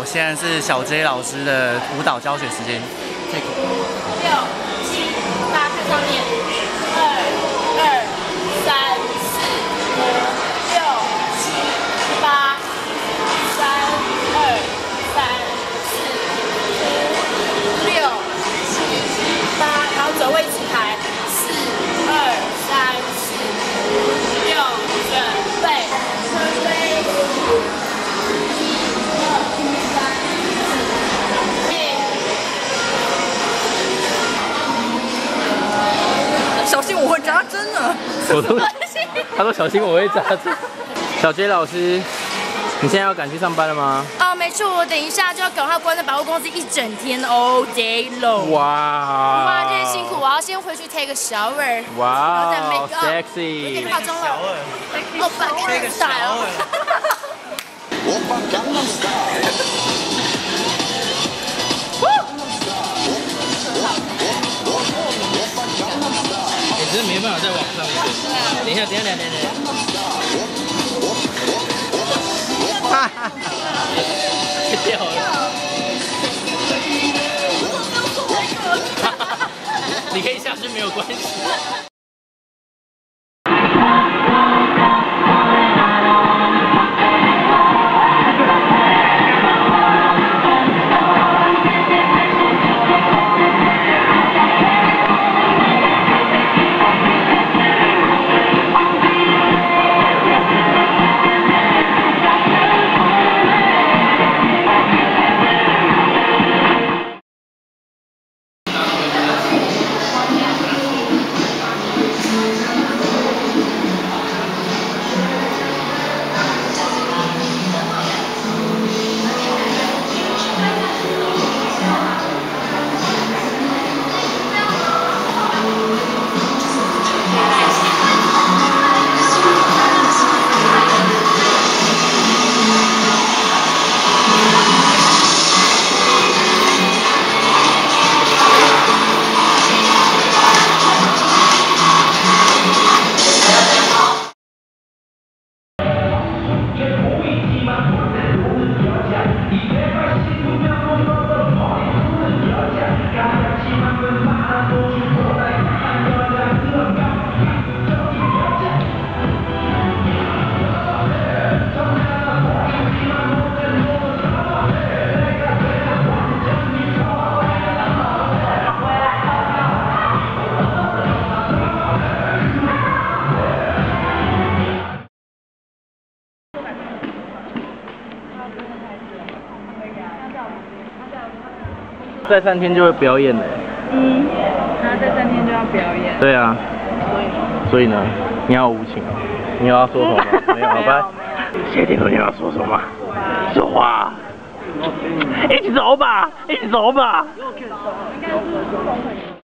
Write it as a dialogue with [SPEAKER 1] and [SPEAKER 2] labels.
[SPEAKER 1] 现在是小 J 老师的舞蹈教学时间。6、7、8，看上面，2、3、4、5、6、7、8、3、2、3、4、5、6、7、8，然后走位起排，4、2、3、4、5、6，准备。 小心我会扎针呢！他说小心我会扎针。小 J 老师，你现在要赶去上班了吗？
[SPEAKER 2] 哦，没错，我等一下就要赶快关在百货公司一整天 ，all day long。哇，这些辛苦，我要先回去 take a shower。
[SPEAKER 1] 哇
[SPEAKER 2] ，sexy。化妆了。欧巴Gangnam Style。欧巴Gangnam Style。
[SPEAKER 1] 真的没办法再往上升。等一下，哈哈，掉了。你可以下去没有关系。再3天就会表演了。
[SPEAKER 3] 他再3天就要表演。
[SPEAKER 1] 对啊。所以呢，你要无情，你要说什么？没有，好吧。谢霆锋，你要说什么？说话。一起走吧，一起走吧。应该是